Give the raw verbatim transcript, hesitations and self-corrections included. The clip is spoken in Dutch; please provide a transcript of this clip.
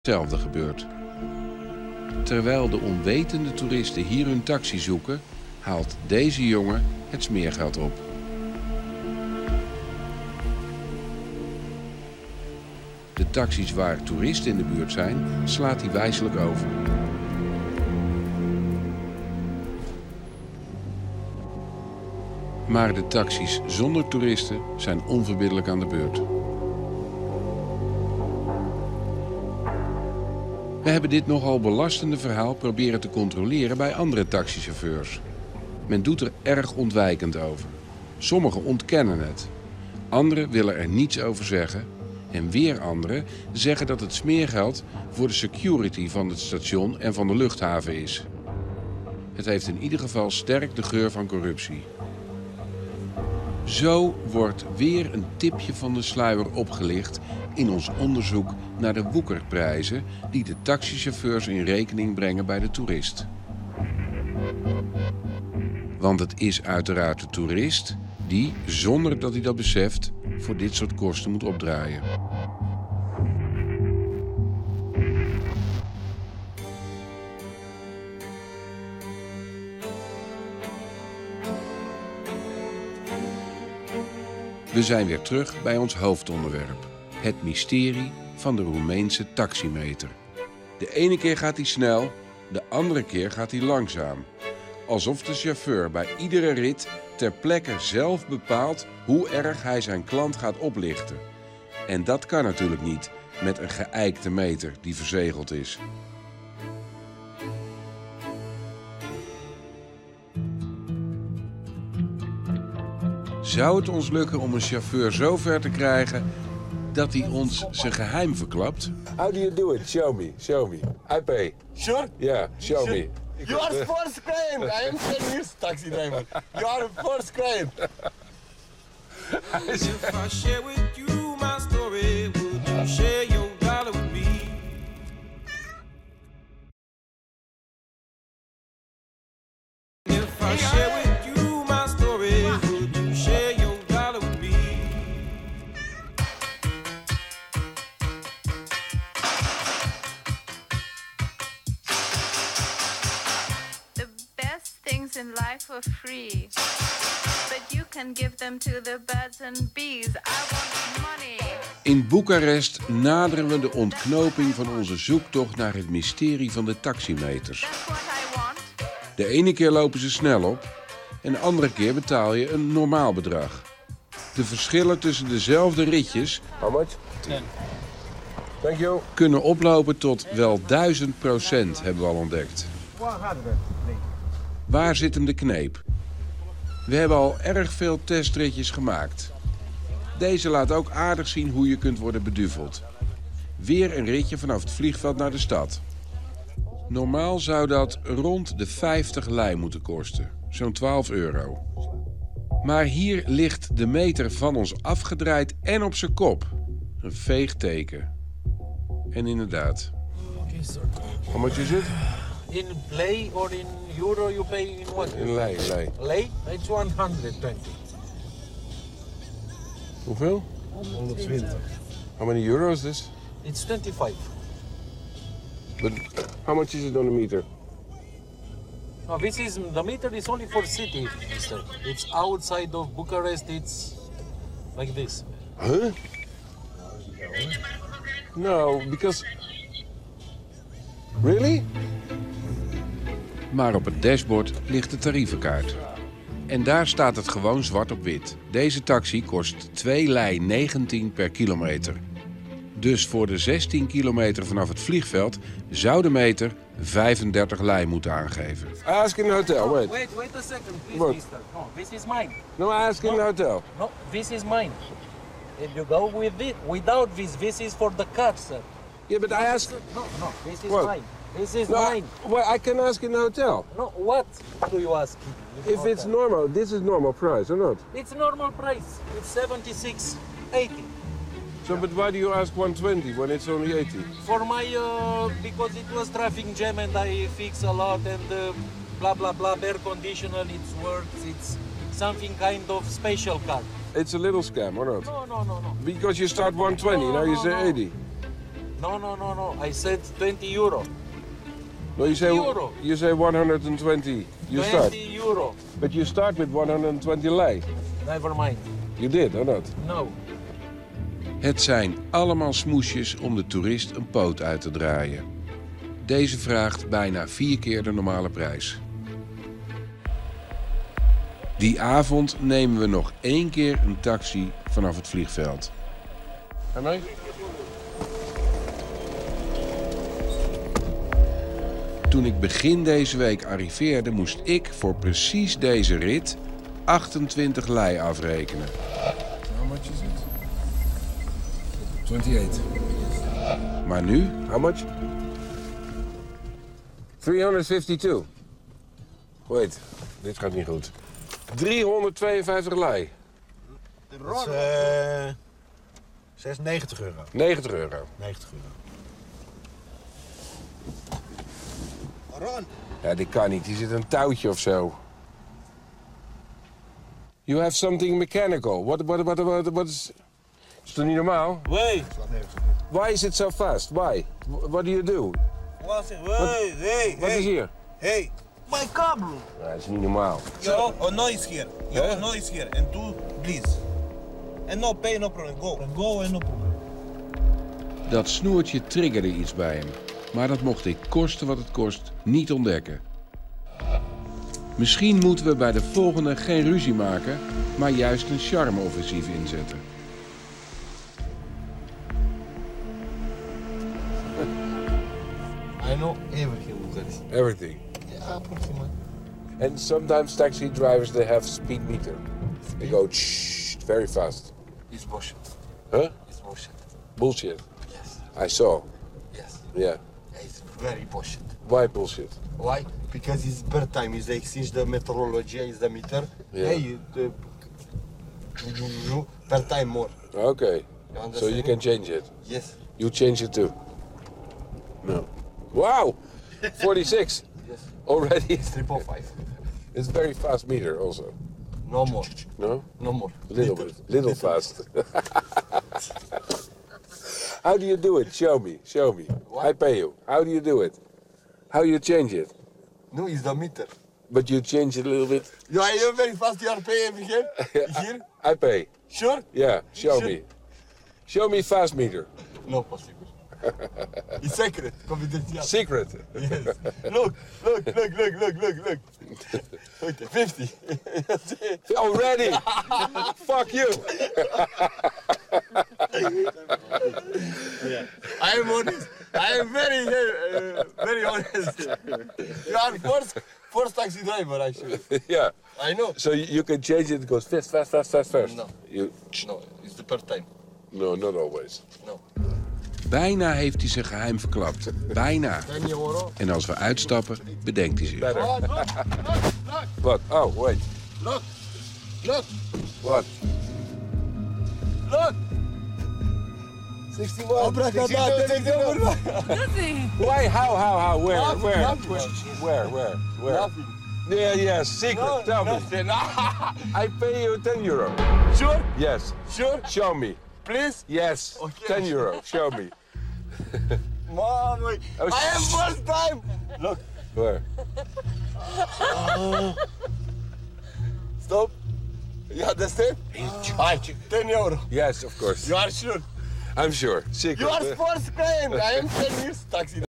Hetzelfde gebeurt. Terwijl de onwetende toeristen hier hun taxi zoeken, haalt deze jongen het smeergeld op. De taxis waar toeristen in de buurt zijn, slaat hij wijselijk over. Maar de taxis zonder toeristen zijn onverbiddelijk aan de beurt. We hebben dit nogal belastende verhaal proberen te controleren bij andere taxichauffeurs. Men doet er erg ontwijkend over. Sommigen ontkennen het. Anderen willen er niets over zeggen. En weer anderen zeggen dat het smeergeld voor de security van het station en van de luchthaven is. Het heeft in ieder geval sterk de geur van corruptie. Zo wordt weer een tipje van de sluier opgelicht in ons onderzoek naar de woekerprijzen die de taxichauffeurs in rekening brengen bij de toerist. Want het is uiteraard de toerist die, zonder dat hij dat beseft, voor dit soort kosten moet opdraaien. We zijn weer terug bij ons hoofdonderwerp. Het mysterie van de Roemeense taximeter. De ene keer gaat hij snel, de andere keer gaat hij langzaam. Alsof de chauffeur bij iedere rit ter plekke zelf bepaalt hoe erg hij zijn klant gaat oplichten. En dat kan natuurlijk niet met een geëikte meter die verzegeld is. Zou het ons lukken om een chauffeur zo ver te krijgen dat hij ons zijn geheim verklapt? How do you do it? Show me, show me. I pay. Sure? Yeah, show me. You are first client. I am ten years taxi driver. You are first client. If I share with you my story, would you share your dollar with me? If I share with you my story, would you share your dollar with me? The best things in life are free, but you can give them to the birds and bees. I want money. In Boekarest naderen we de ontknoping van onze zoektocht naar het mysterie van de taximeters. That's what I want. De ene keer lopen ze snel op en de andere keer betaal je een normaal bedrag. De verschillen tussen dezelfde ritjes How much? Ten. Thank you. kunnen oplopen tot wel duizend procent, hebben we al ontdekt. Waar zit hem de kneep? We hebben al erg veel testritjes gemaakt. Deze laat ook aardig zien hoe je kunt worden beduveld. Weer een ritje vanaf het vliegveld naar de stad. Normaal zou dat rond de vijftig lei moeten kosten, zo'n twaalf euro. Maar hier ligt de meter van ons afgedraaid en op zijn kop. Een veeg teken. En inderdaad. How much is it? In lei or in euro you pay in what? In lei, lei. Lei? It's one hundred twenty. Hoeveel? honderdtwintig. How many euros is this? It's twenty-five. But how much is it on the meter? No, this is the meter is only for city, mister. It's outside of Bucharest. It's like this. Huh? No, because... Really? Maar op het dashboard ligt de tarievenkaart. En daar staat het gewoon zwart op wit. Deze taxi kost twee lei negentien per kilometer. Dus voor de zestien kilometer vanaf het vliegveld zou de meter vijfendertig lei moeten aangeven. I ask in the hotel, wait. Wait, wait a second, please, What? mister. No, this is mine. No, I ask in the hotel. No, this is mine. If you go with it, without this, this is for the car, sir. Yeah, but I ask... No, no, this is What? mine. This is No, I, mine. well, I can ask in the hotel. No, what do you ask? If it's normal, this is normal price or not? It's normal price. It's seventy-six eighty. So, but why do you ask one twenty when it's only eighty? For my, uh, because it was traffic jam and I fix a lot and uh, blah blah blah, air conditioner, it works, it's something kind of special car. It's a little scam or not? No, no, no, no. Because you start one twenty, No, now you no, say no. eighty. No, no, no, no. I said twenty euro. No, you say Euro. you say one hundred twenty. You start, twenty euro. but you start with one hundred twenty lei. Never mind. You did or not? No. Het zijn allemaal smoesjes om de toerist een poot uit te draaien. Deze vraagt bijna vier keer de normale prijs. Die avond nemen we nog één keer een taxi vanaf het vliegveld. Am I? Toen ik begin deze week arriveerde, moest ik voor precies deze rit achtentwintig lei afrekenen. How much is it? twenty-eight. Maar nu, How much? driehonderdvijfentwintig. Wait, dit gaat niet goed. driehonderdtweeënvijftig lei. Dat is uh, zesennegentig euro. negentig euro. negentig euro. Ron. Ja, dit kan niet. Hier zit een touwtje of zo. You have something mechanical. What, what, what, what, what is... Is dat niet normaal? Wait, Why is it so fast? Why? What do you do? one second. Wait, hey, Wat is hey, hier? hey. My car, bro. Ja, dat is niet normaal. Yo, oh, noise here. Yo, Yeah? noise here. And two, please. And no pay, no problem. Go. Go and no problem. dat snoertje triggerde iets bij hem. Maar dat mocht ik, koste wat het kost, niet ontdekken. Misschien moeten we bij de volgende geen ruzie maken, maar juist een charme-offensief inzetten. I know everything with this. Everything. Yeah, approximately. And sometimes taxi drivers, they have speed meter. They go shh, very fast. It's bullshit. Huh? It's bullshit. Bullshit. Yes. I saw. Yes. Yeah. It's very bullshit. Why bullshit? Why? Because it's per time. It's like since the meteorology is the meter. Yeah. Hey, the per time more. Okay. You understand? So you can change it. Yes. You change it too? No. Wow! forty-six Yes. already. Triple five. It's very fast meter also. No more. No? No more. Little bit. Little fast. How do you do it? Show me. Show me. What? I pay you. How do you do it? How you change it? No, it's the meter. But you change it a little bit? You are you very fast. You are paying here. Here. I pay. Sure. Yeah, show Sure. me. Show me fast meter. No possible. It's secret. Confidential. Secret. Yes. Look, look, look, look, look, look, look. Okay, fifty. Already? Fuck you. I am honest. I am very, uh, very honest. You are first, first taxi driver, actually. Yeah. I know. So you you can change it. It goes fast, fast, fast, fast, fast. No. You, No, it's the per time. no, not always. No. Bijna heeft hij zijn geheim verklapt. Bijna. ten euro. En als we uitstappen, bedenkt hij zich. Better. Oh, look, look, look, What? Oh, wait. look, look, What? look. sixty-one. Abracadabra. Why? How? How? How? Where? Nothing, Where? nothing. Where? Where? Where? Nothing. Yeah, yeah. Secret. No, Tell me. nothing. I pay you ten euro. Sure, Yes. sure. Show me. Please. Yes. Okay. Ten euro. Show me. Mom, Oh, I am first time. Look, Where? stop. You understand? Ah, ten euro. Yes, of course. You are sure? I'm sure. Secret. You are first client. I am ten years taxi